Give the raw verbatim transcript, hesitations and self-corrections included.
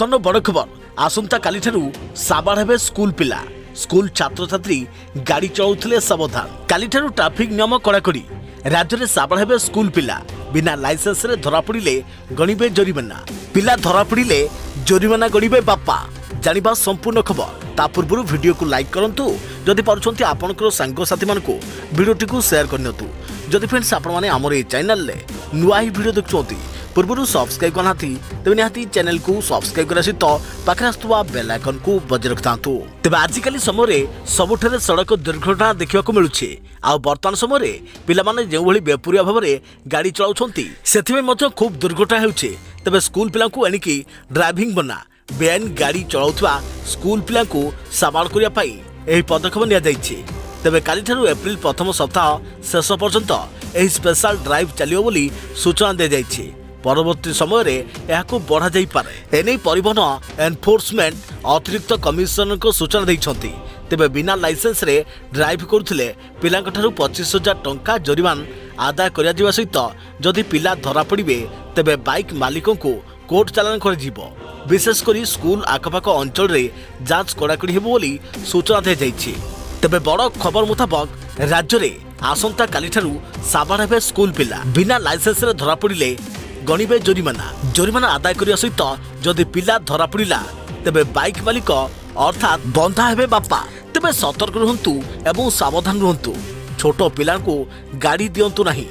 बर्तमान बड़ खबर आसंता काली ठारू साबाड़ हेबे स्कूल पिला। स्कूल छात्र छात्री गाड़ी चलाउथिले सावधान। काली ठारू ट्रैफिक नियम कड़ाकड़ी। राज्य में साबाड़ हेबे स्कूल पिला। बिना लाइसेंस रे धरा पड़िले गणिबे जोरिमाना। पिला धरा पड़िले जोरिमाना गणिबे बापा। जानिबा संपूर्ण खबर ता पूर्व वीडियो को लाइक करंतु। जदि पारुछंती आपनकर सांग साथी मानकु वीडियोटी को शेयर करनियतु। जदि फ्रेंड्स आपण माने हमर ए चैनल ले नुआ ही वीडियो देखछंती पूर्व सब्सक्राइब करनाथि तेबे निहाती चैनल को सब्सक्राइब करा सहित पाखरे आस्तुवा बेल आइकन को बजाय रखतांतु। तेबे आजिकली समय सबुठारे सड़क दुर्घटना देखा मिलुछि। आ वर्तमान समय पिला माने जे भली बेपुरिया भाव में गाड़ी चलाउछंती सेथिमे मध्य खूब दुर्घटना हेउछि। तेबे स्कूल पिला को एनिकी ड्राइविंग बना बेआईन गाड़ी चलाउथवा स्कूल पिला को साबाड़ करिया पाई एही पदक्षेप निया जाइछि। तेबे काली ठारू एप्रिल प्रथम सप्ताह शेष पर्यंत एही स्पेशल ड्राइव चलियो बोली सूचना दे जाइछि। परवर्ती समय रे याको बढ़ा जाई पारे एनै परिवहन एनफोर्समेंट अतिरिक्त कमिशनर को सूचना दैछंती। तेबे बिना लाइसेंस रे ड्राइव करुथिले पिलांक ठारू पच्चीस हजार टंका जोरिमान आदाय करिया जिवा सहित जदि पिला धरा पड़िबे तेबे बाइक मालिकों को कोर्ट चालान कर जीवो। विशेष करी स्कूल आखपाख अंचल रे जांच कड़ाकड़ी हेबो बोली सूचना दे जाइछि। तेबे बड़ खबर मुताबक राज्य रे आसंता काली ठारू साबाड़ हेबे स्कूल पिला। बिना लाइसेंस रे धरा पड़िले गणिबे जोरिमाना। जोरिमाना आदाय करिया सहित जदि पिला धरा पड़िला तेबे बाइक मालिक अर्थात बंधा हेबे बापा। तेबे सतर्क रुहंतु एवं सावधान रुहंतु। छोट पिला को गाड़ी दियंतु नहीं।